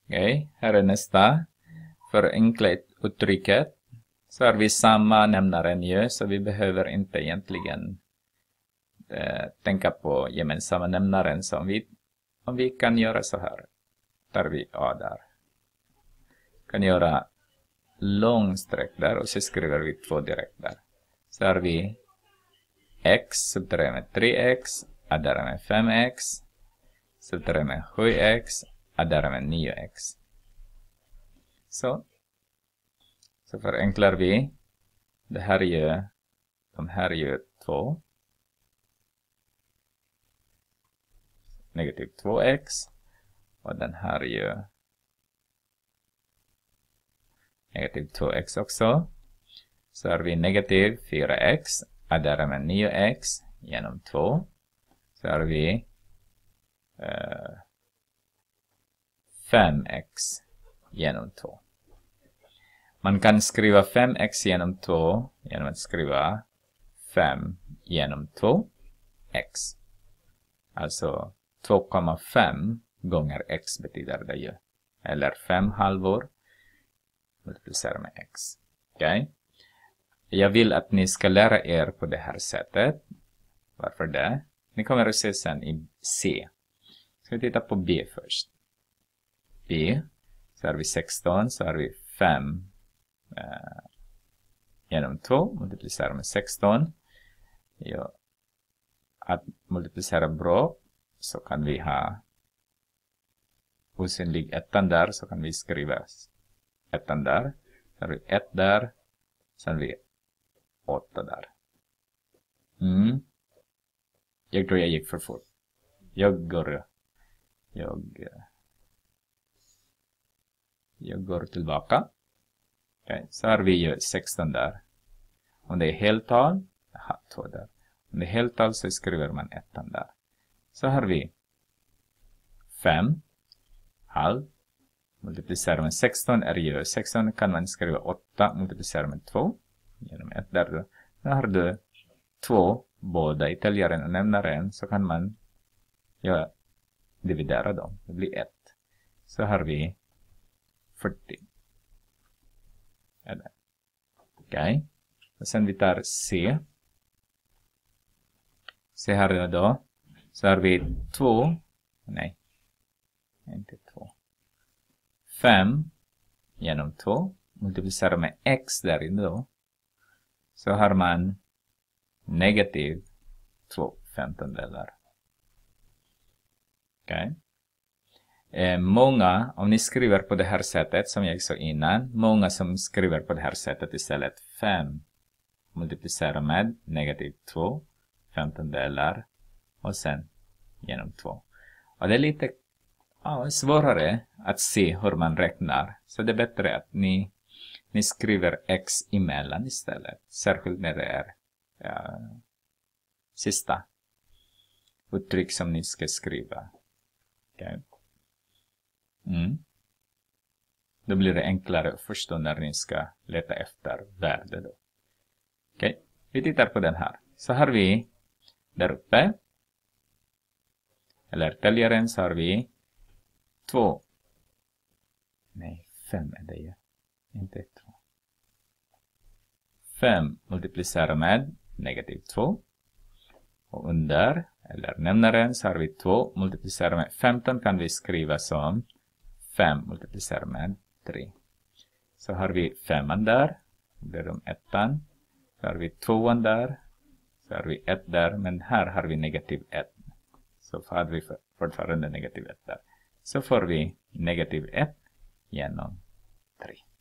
Okej, här är nästa. Förenkla uttrycket. Så har vi samma nämnaren ju, så vi behöver inte egentligen tänka på gemensamma nämnaren. Så om vi kan göra så här. Tar vi A där. Kan göra långsträck där och så skriver vi 2 direkt där. Så har vi x, subtraherar med 3x, adderar med 5x, subtraherar med 7x, adderar med 9x. Så förenklar vi. Det här är ju, de här är ju 2. Negativ 2x. Och den här är ju negativ 2x också. Så har vi negativ 4x. Adderar med 9x genom 2. Så har vi 5x genom 2. Man kan skriva 5x genom 2 genom att skriva 5 genom 2x. Alltså 2,5 gånger x betyder det ju. Eller 5 halvor multiplicerar med x. Okej? Jag vill att ni ska lära er på det här sättet. Varför det? Ni kommer att se sen i C. Ska vi titta på B först. B. Så har vi 16. Så har vi 5 genom 2. Multiplicerar med 16. Ja. Att multiplicera bra. Så kan vi ha osynlig ettan där. Så kan vi skriva ettan där. Så har vi 1 där. Så har vi 8 där. Jag tror jag gick för fort. Jag går tillbaka. Okay. Så har vi ju 16 där. Om det är heltal, 2 där. Om det är heltal så skriver man 1 där. Så har vi 5 halv multiplicerar med 16 är ju 16 kan man skriva 8 multiplicerar med 2 genom 1 där. Då har du 2 båda i täljaren och nämnaren, så kan man dividera dem. Det blir 1. Så har vi 40. Okej. Och sen vi tar C. C här då. Så har vi 2. Nej. Inte 2. 5 genom 2. Multiplicerar med x där inne då. Så har man negativ 2 femtondelar. Okej. Många, om ni skriver på det här sättet som jag sa innan. Många som skriver på det här sättet istället 5 multiplicerar med negativ 2 femtondelar. Och sen genom 2. Och det är lite svårare att se hur man räknar. Så det är bättre att ni skriver x emellan istället. Särskilt när det är sista uttryck som ni ska skriva. Okay. Då blir det enklare att förstå när ni ska leta efter värde då. Okej, vi tittar på den här. Så har vi där uppe. Eller täljaren så har vi 2. Nej, 5 är det ju. Inte 2. 5 multiplicerar med negativ 2. Och under, eller nämnaren, så har vi 2 multiplicerar med 15 kan vi skriva som 5 multiplicerar med 3. Så har vi 5 där. Det är de 1. Så har vi 2 där. Så har vi 1 där. Men här har vi negativ 1. Så har vi fortfarande negativ 1 där. Så får vi negativ 1 genom 3.